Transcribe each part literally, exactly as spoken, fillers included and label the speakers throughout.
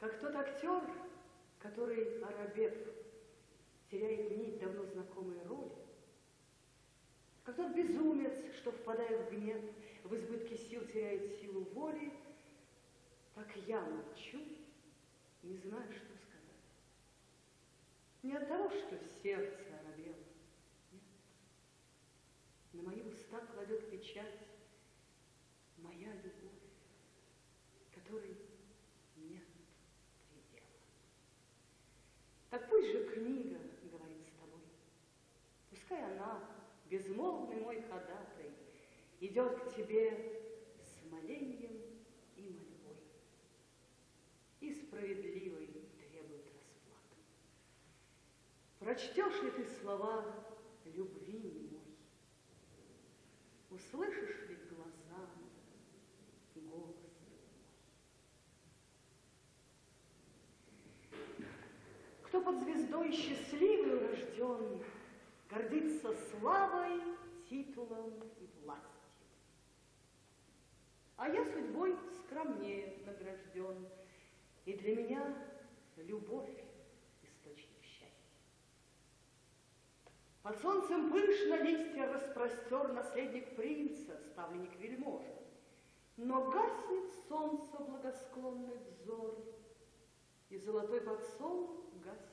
Speaker 1: Как тот актер, который, оробев, теряет нить давно знакомой роли, как тот безумец, что, впадая в гнев, в избытке сил теряет силу воли, так я молчу, не знаю, что сказать. Не от того, что сердце оробело, нет. На мои уста кладет печать моя любовь, которой нет предела. Так пусть же книга говорит с тобой, пускай она, безмолвный мой ходатай, идет к тебе с молением и мольбой, и справедливой требует расплаты. Прочтешь ли ты слова любви немой? Услышишь ли глаза голос мой? Кто под звездой счастливый рожден, гордится славой, титулом и властью. А я судьбой скромнее награжден, и для меня любовь источник счастья. Под солнцем пышно листья распростер наследник принца, ставленник вельможи. Но гаснет солнце благосклонный взор, и золотой подсолнух гаснет.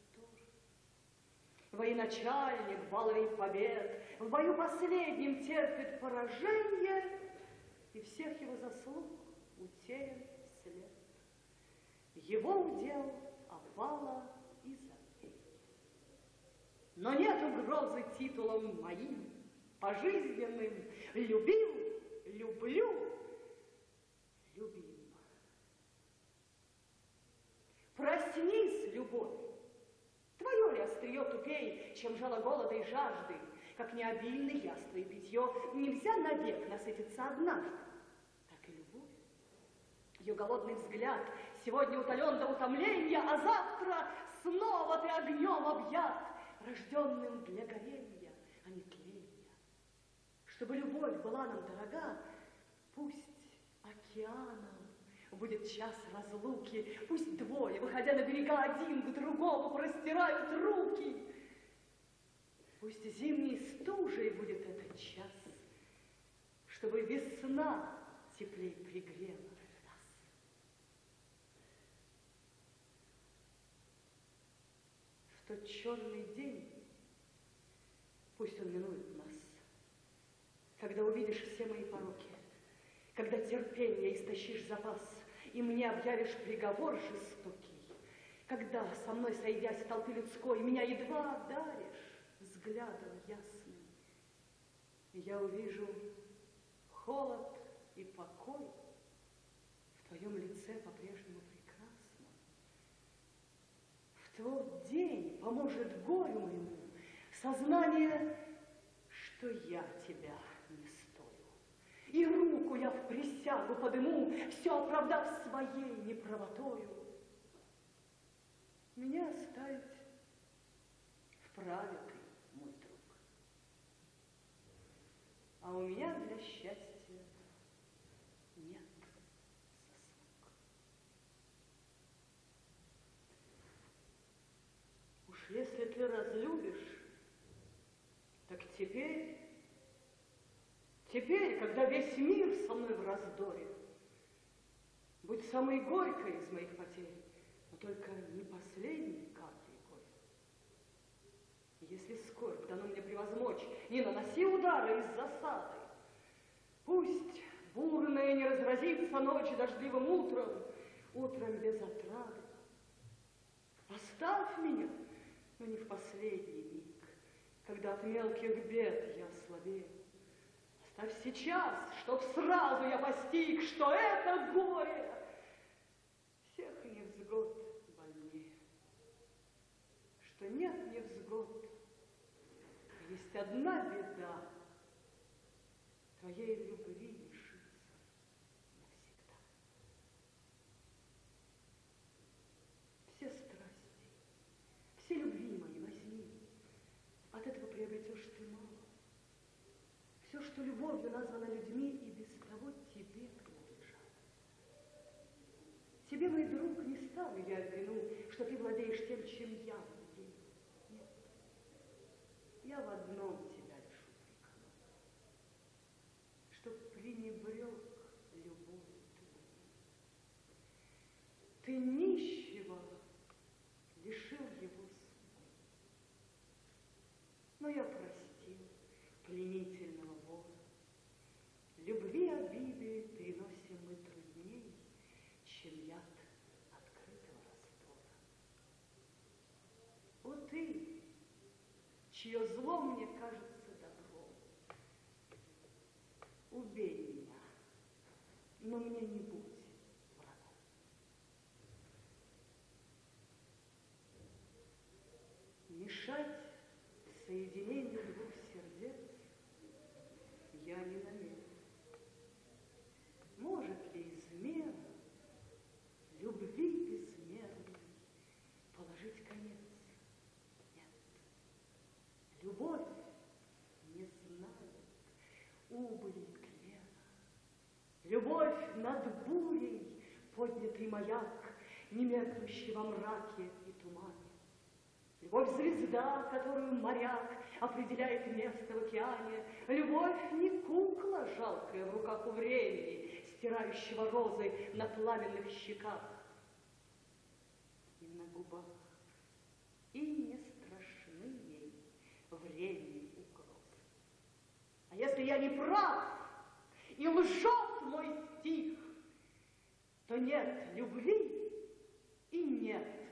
Speaker 1: Военачальник, баловень побед, в бою последнем терпит поражение, и всех его заслуг утерян след. Его удел опала и забвенье. Но нет угрозы титулом моим, пожизненным. Любил, люблю, любим. Проснись, любовь. Твое ли острие тупей, чем жало голода и жажды, как необильный яство и питье, нельзя навек насытиться однажды, так и любовь. Ее голодный взгляд сегодня утолен до утомления, а завтра снова ты огнем объят, рожденным для горения, а не тления. Чтобы любовь была нам дорога, пусть океаном будет час разлуки, пусть двое, выходя на берега, один к другому простирают руки. Пусть зимней стужей будет этот час, чтобы весна теплей пригрела нас. В тот черный день, пусть он минует нас, когда увидишь все мои пороки, когда терпение истощишь запас, и мне объявишь приговор жестокий, когда, со мной сойдясь в толпе людской, меня едва одаришь взглядом ясным, и я увижу холод и покой в твоем лице по-прежнему прекрасном. В тот день поможет горю моему сознание, что я тебя не стою. И руку я в присягу подыму, все оправдав своей неправотою. Меня оставить вправе ты, мой друг. А у меня для счастья нет заслуг. Уж если ты разлюбишь, так теперь... Теперь, когда весь мир со мной в раздоре, будь самой горькой из моих потерь, но только не последней каплей горя. Если скорбь дано мне превозмочь, не наноси удары из засады. Пусть бурная не разразится ночь дождливым утром, утром без отрады. Оставь меня, но не в последний миг, когда от мелких бед я слабею. Оставь сейчас, чтоб сразу я постиг, что это горе всех невзгод больнее, что нет невзгод, а есть одна беда, твоей любви лишиться навсегда. Все страсти, все любви мои возьми, от этого приобретешь ты мало. Все, что любовью названо людьми, и без того тебе принадлежат. Тебе, мой друг, не стану что ты владеешь тем, чем я владею. Нет. Я в одном тебя лишу прикола, чтоб пренебрег любовью ты. Ты нищего лишил его судьбы. Но я простил пленительного вора. Любви обиды переносим мы трудней, чем яд открытого раствора. О ты, чье зло мне кажется добром, убей меня, но мне не будь врагом. Мешать соединению двух сердец я не намерен. Может ли измена любви безмерной положить конец? Нет. Любовь не знает убыли и тлена. Любовь над бурей, поднятый маяк, немеркнущий во мраке и тумане. Любовь — звезда, которую моряк определяет место в океане. Любовь не кукла, жалкая в руках у времени, стирающего розы на пламенных щеках и на губах. И не страшны ей времени угрозы. А если я не прав и лжет мой стих, то нет любви и нет